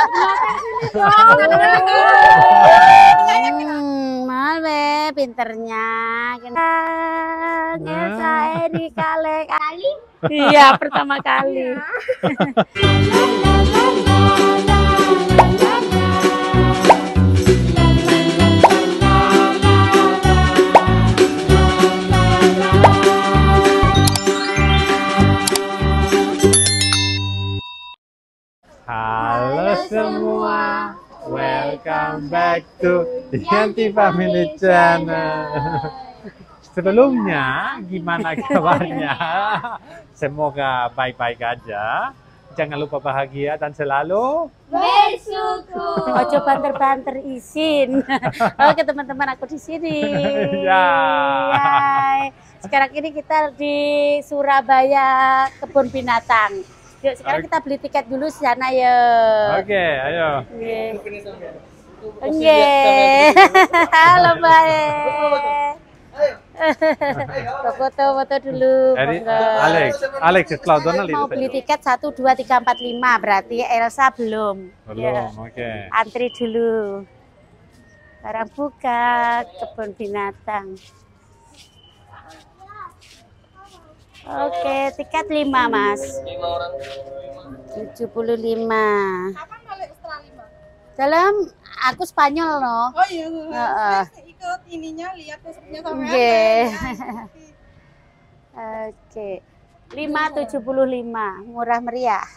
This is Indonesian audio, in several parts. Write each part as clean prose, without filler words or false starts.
Malve pinternya. Saya di kali. Iya, pertama kali. Halo semua, welcome back to Yanti Family Channel. Sebelumnya, gimana kabarnya? Semoga baik-baik aja. Jangan lupa bahagia dan selalu bersyukur. Ojo banter-banter izin. Oke teman-teman, aku di sini. Ya. Hai. Sekarang ini kita di Surabaya Kebun Binatang. Yuk sekarang kita beli tiket dulu di sana ya. Oke, ayo. Oke. Halo baik. Foto-foto dulu. Alex, Claudona mau beli tiket 1, 2, 3, 4, 5. Berarti Elsa belum. Belum, oke. Okay. Antri dulu. Sekarang buka Kebun Binatang. Oke, tiket 5 mas. 75. Kapan balik setelah 5? Dalam aku Spanyol no. Oh iya. Ikut ininya lihat tusuknya sama. Oke. 5,75 murah meriah.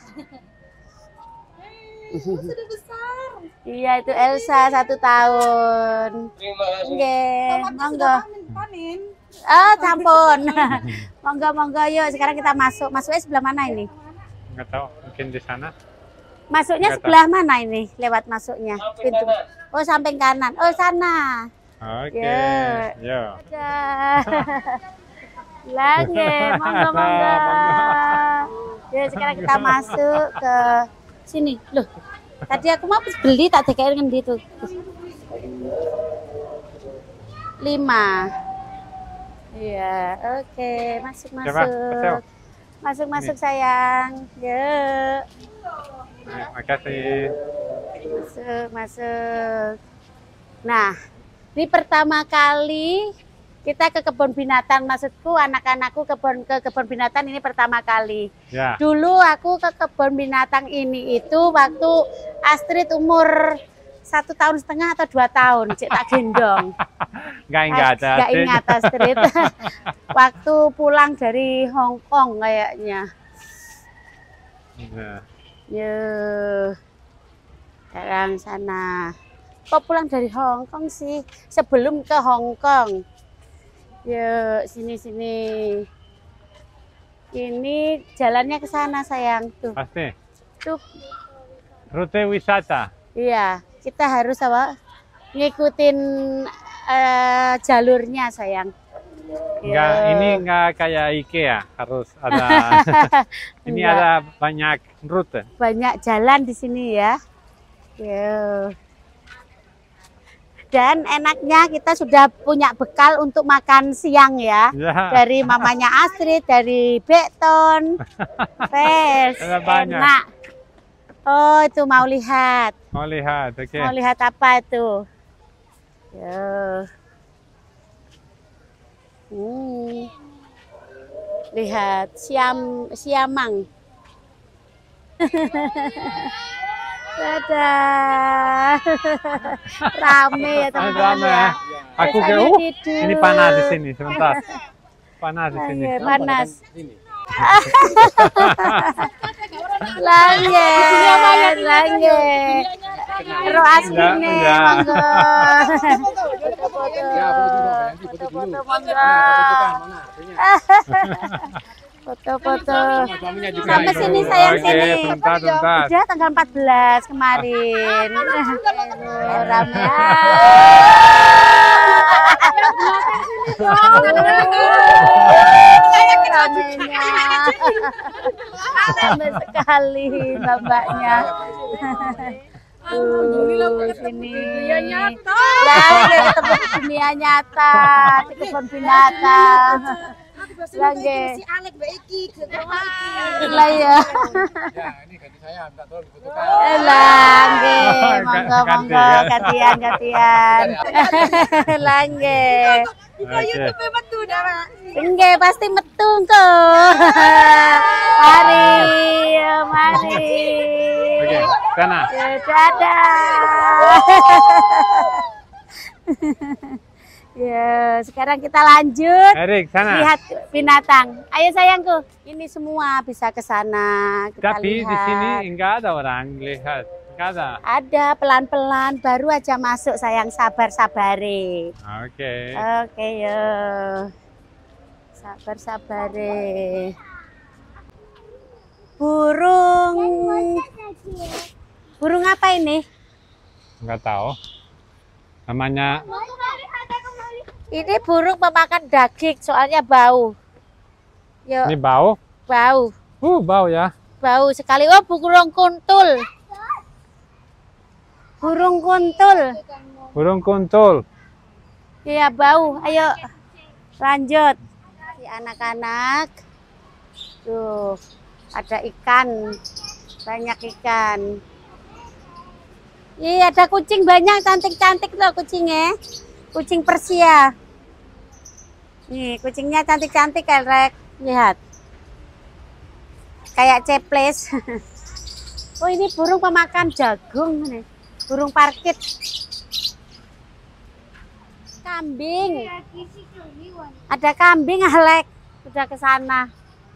Sudah besar. Iya itu Elsa 1 tahun. Terima kasih. Oke, monggo. Panen. Campur. Monggo yuk sekarang kita masuk. Masuknya sebelah mana ini? Nggak tahu, mungkin di sana. Masuknya sebelah mana ini? Lewat masuknya pintu. Oh samping kanan. Oh sana. Oke. Yo. Lagi, monggo. Ya sekarang kita masuk ke sini. Loh, tadi aku mau beli tak dikain gitu. 5. Iya, oke. Masuk. Masuk sayang. Yuk. Makasih. Masuk. Nah, ini pertama kali kita ke kebun binatang, maksudku anak-anakku ke kebun binatang ini pertama kali. Ya. Dulu aku ke kebun binatang ini itu waktu Astrid umur 1,5 tahun atau 2 tahun, cik tak gendong. Nggak ingat Astrid. Waktu pulang dari Hong Kong kayaknya. Yuh. Sekarang sana. Kok pulang dari Hong Kong sih? Sebelum ke Hong Kong. Yuk, sini. Ini jalannya ke sana, sayang. Tuh. Pasti. Tuh. Rute wisata. Iya, kita harus ngikutin jalurnya, sayang. Ini enggak kayak IKEA, harus ada. Ini ada banyak rute. Banyak jalan di sini ya. Yuk. Dan enaknya kita sudah punya bekal untuk makan siang ya. Dari mamanya Astrid, dari Bekton. Enak. Oh itu mau lihat. Mau lihat, oke. Mau lihat apa itu? Lihat siamang. Dadah. Rame ya teman-teman ya. Aku ini panas di sini sebentar. Panas di sini. Panas. Lange. Ro asline monggo. Foto-foto monggo. Foto-foto. Sampai sini sayang sini. Udah tanggal 14 kemarin. Rame. Ramenya. Rame sekali mbaknya. Sini. Lagi ketemu dunia nyata di kebun binatang. Lah nggih. Si Alek mbak Iki, Lah ya. Ya, ini ganti saya, minta tolong dibutuhkan. Lah nggih, monggo gantian. Lah nggih. Buka YouTube metu dah, Pak. Nggih, pasti metu kok. Mari. Oke, sana. Ya, dadah. Ya, sekarang kita lanjut. Erik, sana. Lihat binatang. Ayo sayangku, ini semua bisa ke sana. Kita Tapi lihat. di sini enggak ada orang lihat. Enggak ada. Ada pelan-pelan, baru aja masuk sayang, sabar-sabare. Oke. Oke, yo. Sabar-sabare. Burung apa ini? Enggak tahu. Namanya Ini burung pemakan daging, soalnya bau. Yuk, ini bau. bau. Bau ya. Bau sekali. Oh, burung kuntul. Burung kuntul. Burung kuntul. Iya, bau. Ayo, lanjut. Si anak-anak. Tuh, ada ikan. Banyak ikan. Iya, ada kucing banyak, cantik-cantik loh kucingnya. Kucing Persia. Nih, kucingnya cantik-cantik, Elrek. Lihat. Kayak ceples. Oh, ini burung pemakan jagung nih. Burung parkit. Kambing. Ada kambing, Alek. Udah ke sana.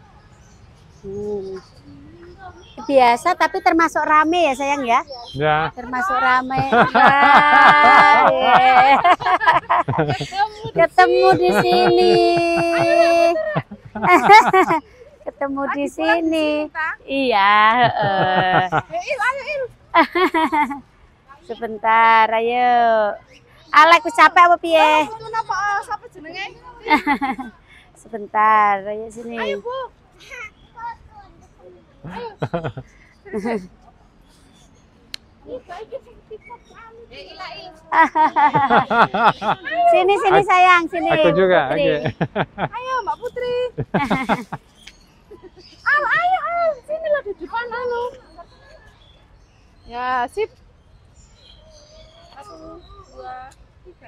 Biasa tapi termasuk rame ya sayang ya. Ya. Termasuk rame. Wah, yeah. Ketemu di sini. Ketemu di sini. Iya, sebentar, ayo. Alek wis capek apa piye? Siapa jenenge? Sebentar, ayo sini. Ayo, Bu. Sini sayang, sini. Aku juga. Putri. Oke. Ayo, Mbak Putri. Ayo, sini lah di depan anu. Ya, sip. 1, 2, 3.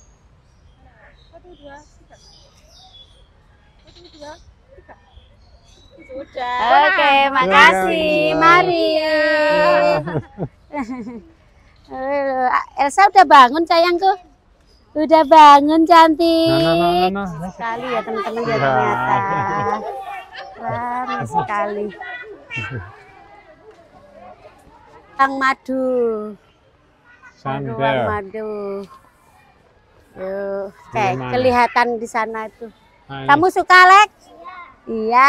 1, 2, 3. 1, 2, 3. Sudah. Oke, makasih. Mari. Elsa udah bangun sayangku. Udah bangun cantik. No. Sekali ya teman-teman ya Ya. ternyata. Ramai sekali. Ruang madu. Ruang Sander. madu. Yuk, Gimana? kelihatan di sana itu. Nah, ini. Kamu suka, Lek? Iya.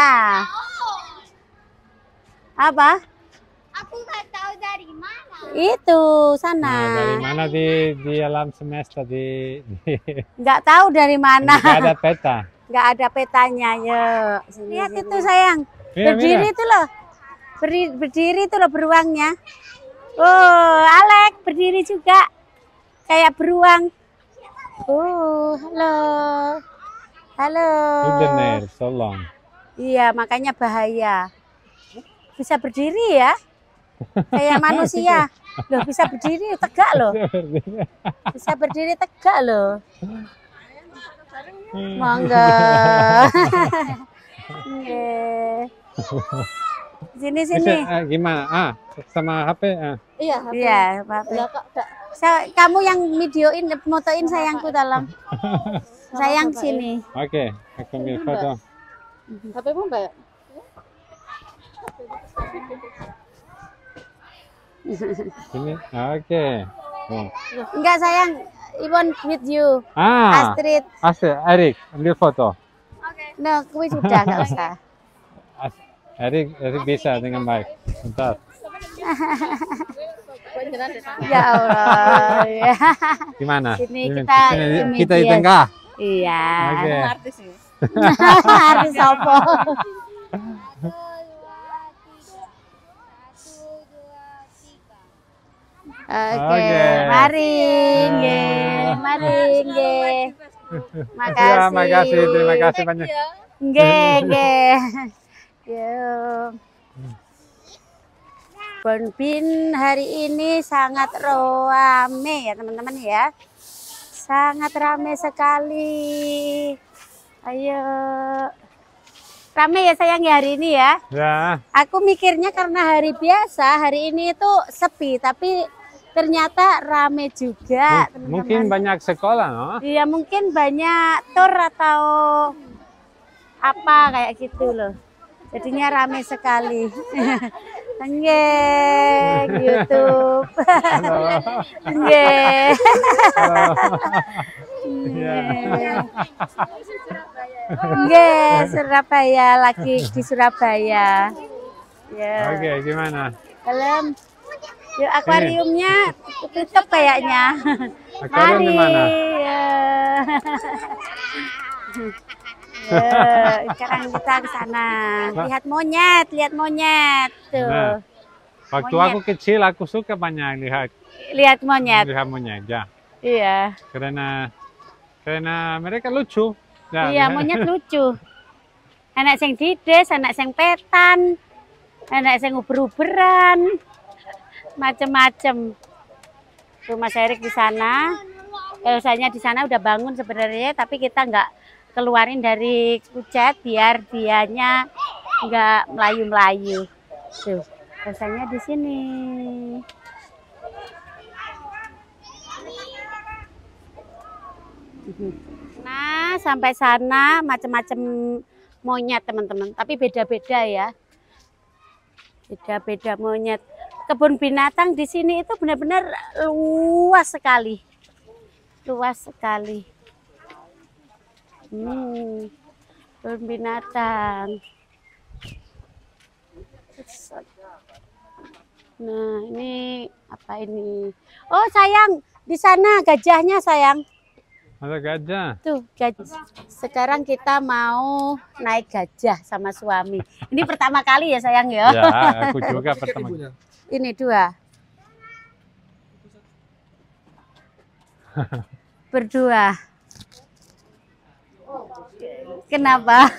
Apa? Aku nggak tahu dari mana. Itu Nah, sana. dari mana di alam semesta di Nggak tahu dari mana. nggak ada peta. Nggak ada petanya. Yuk, lihat itu sayang. Mira, Berdiri mira. itu loh. Berdiri itu loh beruangnya. Oh, Alek berdiri juga. Kayak beruang. Oh, halo. Halo. Bener, tolong. Iya, makanya bahaya. Bisa berdiri ya? Kayak manusia. Loh, bisa berdiri tegak loh. Bisa berdiri tegak loh. Monggo. Nggih. Sini sini. Bisa, gimana? Sama HP? Iya, Iya, Pak. Kamu yang videoin, motoin sayangku tolong. Sayang sini. Oke, aku ambil foto. HP-mu Mbak? Ini, oke. Oh. Enggak sayang, I want with you. Astrid. Erik, ambil foto. No, kuwi sudah enggak usah. Erik bisa dengan baik. Bentar. Ya Allah. Ya. Gimana? Sini kita kita di medias. tengah. Iya. Oke. Artis ya. Artis apa? Oke, Oke. mari nggih, mari nggih. Makasih. Ya, makasih, terima kasih banyak. Nggih, nggih. Yo. Bonbin hari ini sangat rame ya teman-teman ya. Sangat rame sekali. Ayo. Rame ya sayang ya hari ini ya. Ya, Aku mikirnya karena hari biasa, hari ini itu sepi, tapi ternyata rame juga teman-teman. mungkin banyak sekolah, no? Iya mungkin banyak tur atau apa kayak gitu loh. Jadinya rame sekali. Nggih, YouTube. Nggih. Nggih, Surabaya lagi di Surabaya. Ya. Oke, gimana? Dalam yuk akuariumnya tutup kayaknya. Akuarium di mana? Ya. Sekarang kita ke sana. Lihat monyet, lihat monyet. Tuh. Nah, waktu Monyet. aku kecil, aku suka banyak lihat Lihat monyet. monyet, ya. Iya. Karena mereka lucu. Ya, Iya, monyet lucu. Anak sing dides, anak sing petan, anak sing uber-uberan, macem-macem. Tuh Mas Erik di sana. Elsanya di sana udah bangun sebenarnya, tapi kita nggak keluarin dari kucet biar dianya nggak melayu-melayu. Tuh, Elsanya di sini. Nah, sampai sana macam-macam monyet teman-teman, tapi beda-beda ya. Beda-beda monyet. Kebun binatang di sini itu benar-benar luas sekali. Luas sekali. Kebun binatang. Nah, ini apa ini? Oh, sayang, di sana gajahnya, sayang. ada gajah. Tuh, gajah. Sekarang kita mau naik gajah sama suami. Ini pertama kali ya, sayang ya? Ya, aku juga pertama. Ini 2. Berdua. Kenapa?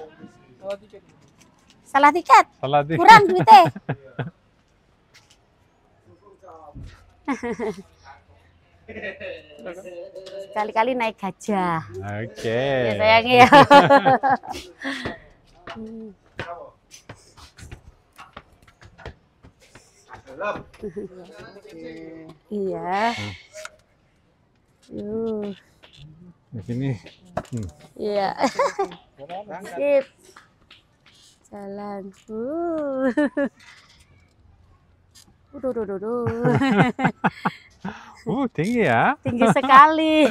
Salah tiket. Salah tiket. Kurang duitnya. Kali-kali naik gajah. Oke. Ya sayang ya. Iya. Di sini. Iya. Sip. Jalan. Tinggi ya. Tinggi sekali.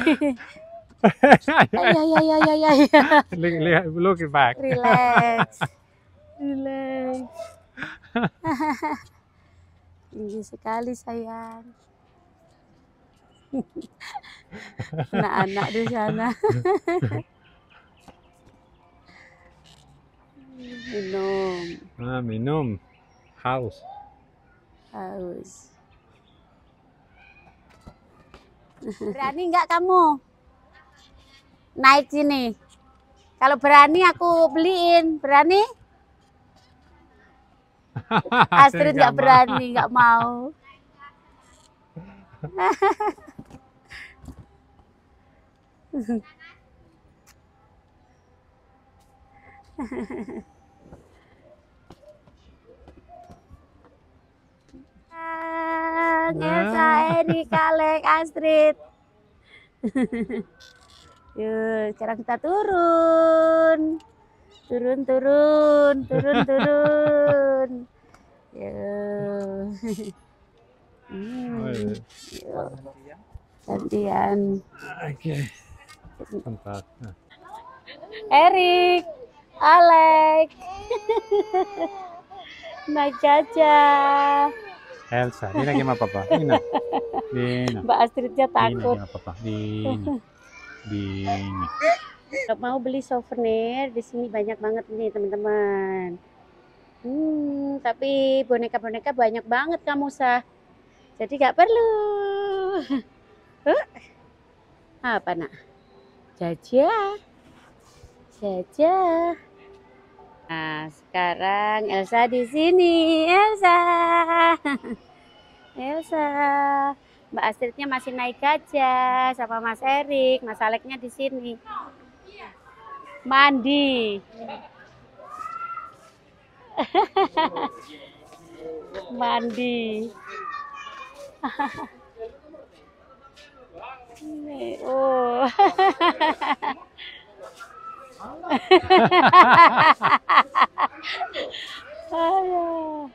Ya. Lihat, look it back. Relax. Relax. Tinggi sekali sayang. Anak-anak di sana. Minum. Minum. Haus. Berani nggak kamu naik sini? Kalau berani aku beliin. Berani? Astrid nggak berani, nggak mau. Elsa Edi Kalek Astrid. Yuk, sekarang kita turun. Turun. Yuk. Gantian. Oke. Tempat. Erik, Alek. Naik gajah. Elsa, ini lagi sama papa. Dina. Mbak Astridnya takut. Ini papa. Dini. Mau beli souvenir di sini banyak banget nih teman-teman. Tapi boneka-boneka banyak banget kamu sah. Jadi nggak perlu. Apa nak? Jajah. Jajah. Nah, sekarang Elsa di sini. Elsa. Elsa. Mbak Astridnya masih naik gajah sama Mas Erik. Mas Aleknya di sini. Mandi. Mandi. Oh. Aduh.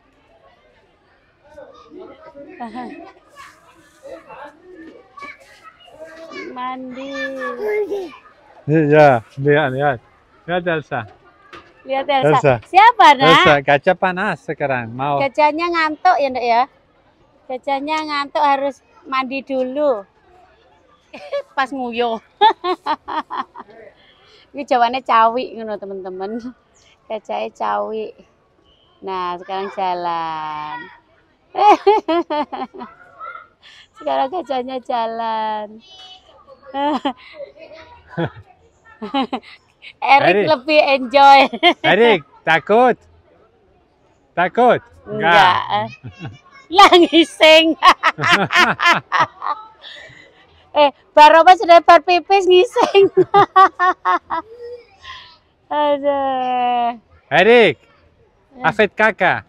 Mandi. Ya, lihat. Lihat Elsa. Lihat Elsa. Elsa. Siapa, Nak? Elsa, gajah panas sekarang. Mau. Gajahnya ngantuk ya, Nak ya? Gajahnya ngantuk harus mandi dulu. Pas nguyuh. Ini jawabannya cawi ngono, teman-teman. Gajahnya cawi. Nah, sekarang jalan. Sekarang gajahnya jalan. Erik lebih enjoy. Erik, takut? Takut? Enggak. Lah ngising. Baroba sudah berpipis ngising. Aduh. Erik, Afid kakak.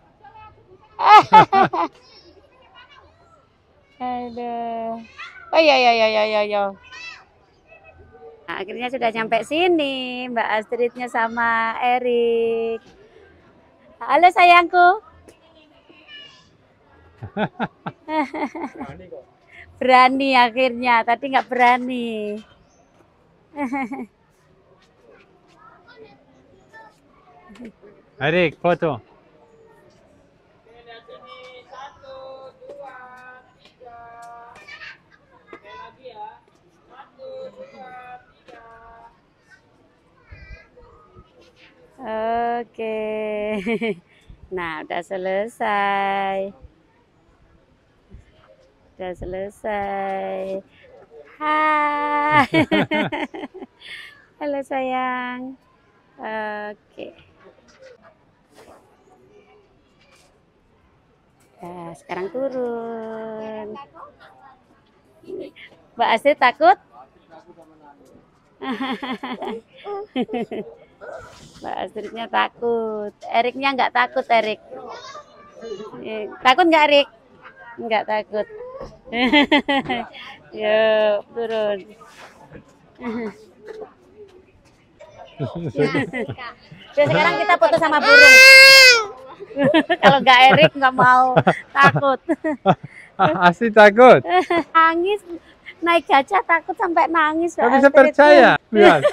Aduh. Oh ya. Nah, akhirnya sudah sampai sini, Mbak Astridnya sama Erik. Halo sayangku. Berani akhirnya, tadi nggak berani. Erik, foto. Oke. Nah, udah selesai. Udah selesai. Hai. Halo sayang. Oke. Nah, sekarang turun. Mbak Astrid takut? Mbak Astridnya takut. Eriknya nggak takut, Erik. Takut nggak, Erik? Nggak takut. Yuk, turun. Jadi sekarang kita foto sama burung. Kalau nggak Erik nggak mau, takut. Asli takut? Nangis, naik gajah takut sampai nangis. Gak bisa percaya. Lihat.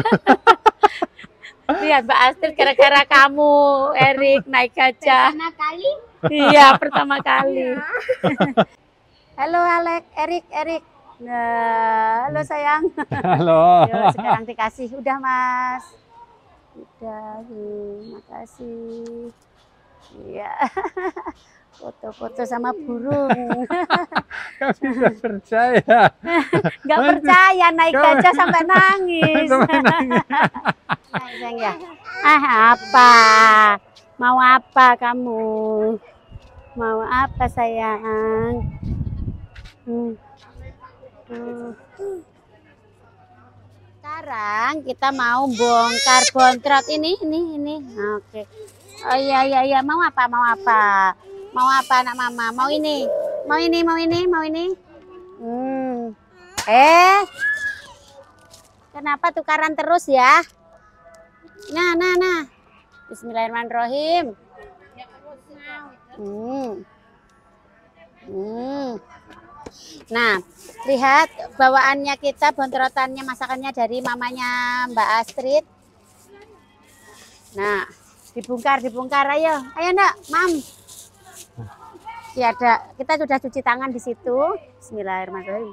Lihat Mbak Astrid, gara-gara kamu Erik naik gajah. Pertama kali? Iya, pertama kali. Halo Alek, Erik. Nah, halo sayang. Halo. Yuk, sekarang dikasih. Udah Mas. Udah, makasih. Iya. Foto-foto sama burung. Gak bisa percaya. Gak percaya naik gajah sampai nangis. Sampai nangis. Sayang ya. Apa? Mau apa kamu? Mau apa sayang? Sekarang kita mau bongkar bontrot ini. Oke. Oh iya. Mau apa? Mau apa anak mama? Mau ini. Kenapa tukaran terus ya? Nah. Bismillahirrahmanirrahim. Nah, lihat bawaannya kita, bontrotannya, masakannya dari mamanya Mbak Astrid. Nah, dibongkar. Ayo Nak, Mam. Ya ada, kita sudah cuci tangan di situ. Bismillahirrahmanirrahim.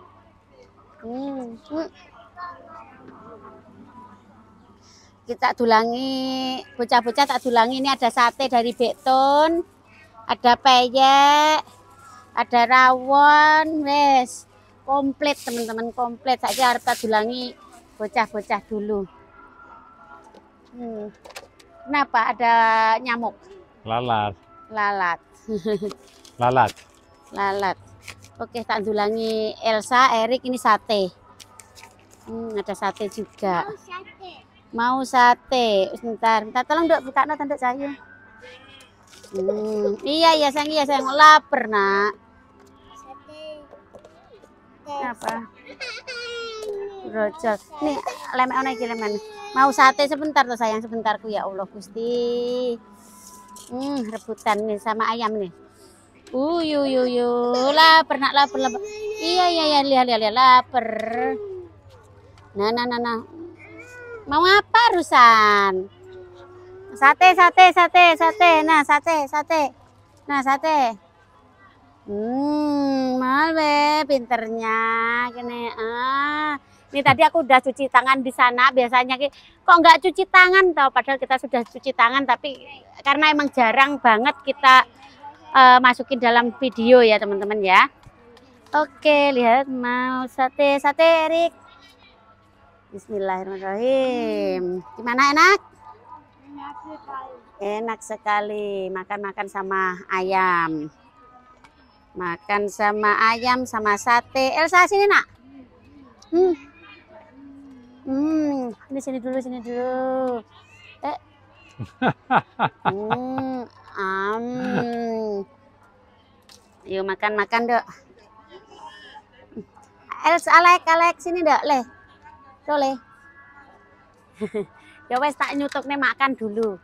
Kita dulangi, bocah-bocah tak dulangi. Ini ada sate dari Bekton, ada peyek, ada rawon, wes komplit teman-teman, komplit. Saya harap tak dulangi bocah-bocah dulu. Kenapa ada nyamuk? Lalat. Lalat. Lalat. Lalat. Oke, tak dulangi Elsa, Erik, ini sate. Ada sate juga. Mau sate. Sebentar, tolong Dok buka tanduk saya. Iya sayang, lapar nak. Apa? Rojol. Nih, lemek ono iki lemen. Mau sate sebentar tuh sayang, sebentarku ya Allah Gusti. Rebutan nih sama ayam nih. Lapar nak, lapar. Iya, lihat lapar. Nah. Mau apa Rusan? Sate. Nah, sate. Malwe pinternya gini. Ini tadi aku udah cuci tangan di sana. Biasanya kok nggak cuci tangan tau, padahal kita sudah cuci tangan, tapi karena emang jarang banget kita masukin dalam video ya teman-teman ya. Oke, lihat mau sate Erik. Bismillahirrahmanirrahim. Gimana, enak? Enak sekali. Makan sama ayam. Makan sama ayam sama sate. Elsa sini nak. Ini sini dulu. Yuk makan Dok. Elsa, Alek sini Dok, Le. Boleh. Ya wes tak nyutuk nih, makan dulu.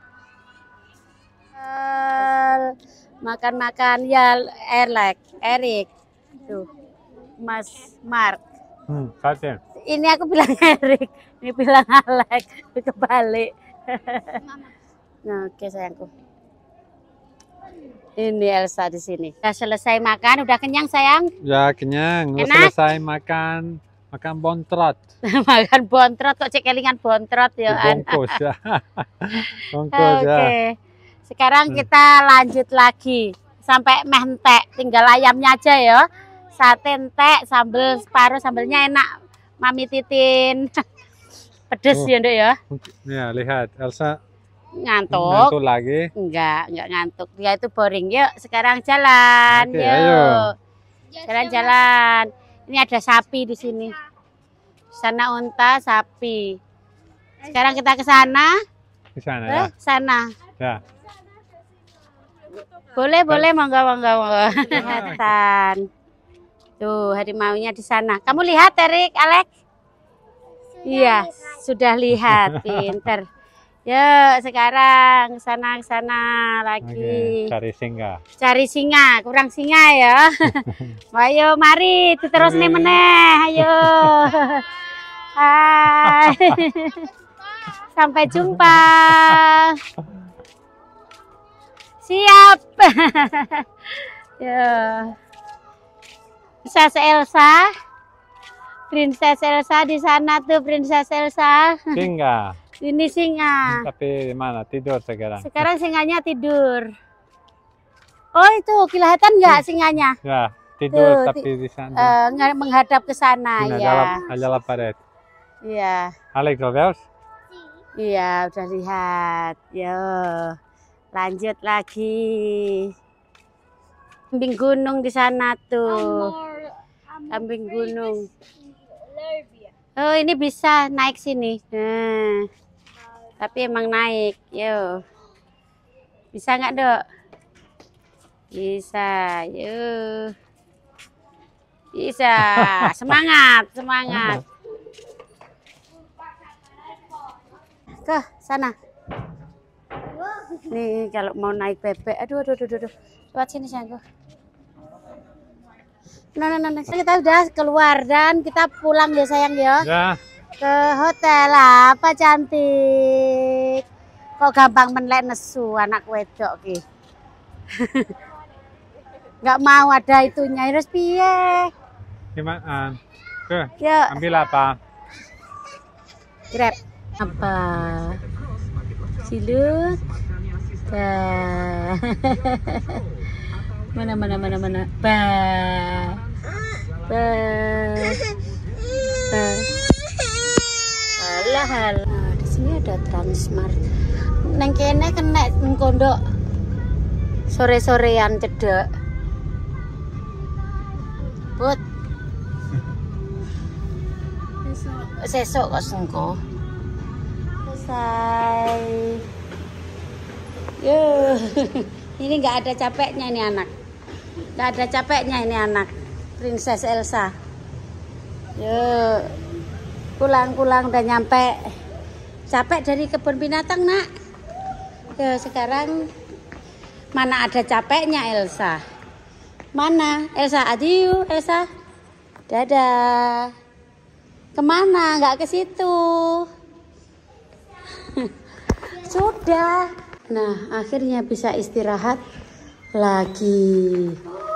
Makan ya Erik. Tuh. Mas Mark. Sate. Ini aku bilang Erik, ini bilang Alek, kebalik. Nah, oke sayangku. Ini Elsa di sini. Udah selesai makan, udah kenyang sayang? Ya kenyang. Udah selesai makan bontrot. Makan bontrot kok cek kelingan bontrot ya. Bungkus ya. Bungkus ya. Oke. Sekarang kita lanjut lagi sampai mentek, tinggal ayamnya aja ya. Sate entek, sambel separuh, sambelnya enak. Mami Titin. Pedes ya, Nduk ya. Ya, lihat Elsa ngantuk lagi. Enggak ngantuk. Dia itu boring. Yuk, sekarang jalan. Oke, yuk. Ayo. Jalan-jalan. Ini ada sapi di sini. Sana unta, sapi. Sekarang kita ke sana. Ke sana ya. Sana. Ya. Boleh, monggo. Kelihatan. Tuh, harimaunya di sana. Kamu lihat, Erik, Alex? Iya, sudah lihat. Pinter. Yuk, sekarang sana lagi. Oke, Cari singa, kurang singa ya. Ayo, mari terus nih meneh. Ayo. Hai. Sampai jumpa. Siap. Ya. Princess Elsa di sana tuh, Princess Elsa. Singa. Ini singa. Tapi di mana? Tidur sekarang. Sekarang singanya tidur. Oh, itu kelihatan nggak singanya? Ya, tidur tuh, tapi di sana. Menghadap ke sana ya. Dalam paret. Iya. Alex, Robert? Iya, udah lihat. Yo. Lanjut lagi. Kambing gunung di sana tuh. Kambing gunung. Oh, ini bisa naik sini. Nah, tapi emang naik. Yo. Bisa nggak, Dok? Bisa. Yo. Bisa. Semangat. Ke sana. Nih kalau mau naik bebek. Aduh. Lewat sini sayangku. Nah. Kita udah keluar dan kita pulang ya sayang ya. Ya. Ke hotel apa cantik. Kok gampang menlek nesu anak wedok ki. Nggak mau ada itunya. Harus piye? Gimana? Ke. Yuk. Ambil apa? Grab. Apa? Silut. Mana. mahal. Nah, di sini ada Transmart. Neng kene kena ngkondok sore-sorean cedek. Put. Sesok kok sengko. Selesai. Yo. Ini nggak ada capeknya ini anak. Nggak ada capeknya ini anak. Princess Elsa. Yo. Pulang-pulang udah nyampe. Capek dari kebun binatang, Nak. Yo, sekarang mana ada capeknya Elsa? Mana? Elsa, adieu, Elsa. Dadah. Kemana? Nggak ke situ. Sudah. Nah, akhirnya bisa istirahat lagi.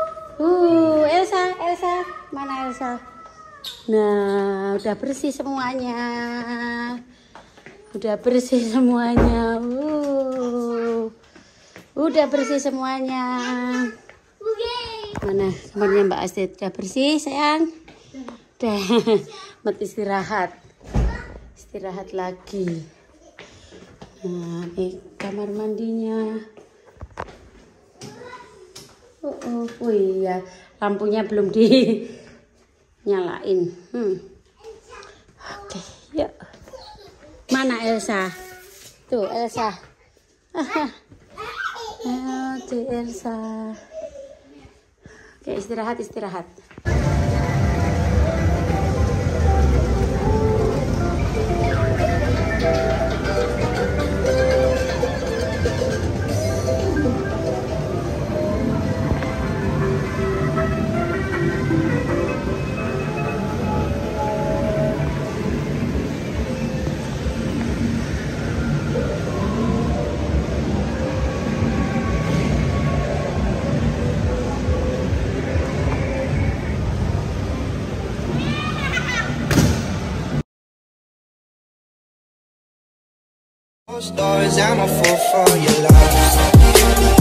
Elsa. Mana Elsa? Nah, udah bersih semuanya. Udah bersih semuanya. Udah bersih semuanya. Mana kamarnya Mbak Astrid? Udah bersih, sayang? Udah. Mat istirahat. Istirahat lagi. Nah, ini kamar mandinya. Oh iya, lampunya belum dinyalain. Oke, yuk. Mana Elsa? Tuh Elsa. Tuh Elsa. Oke, istirahat. Stories, I'm a fool for your love.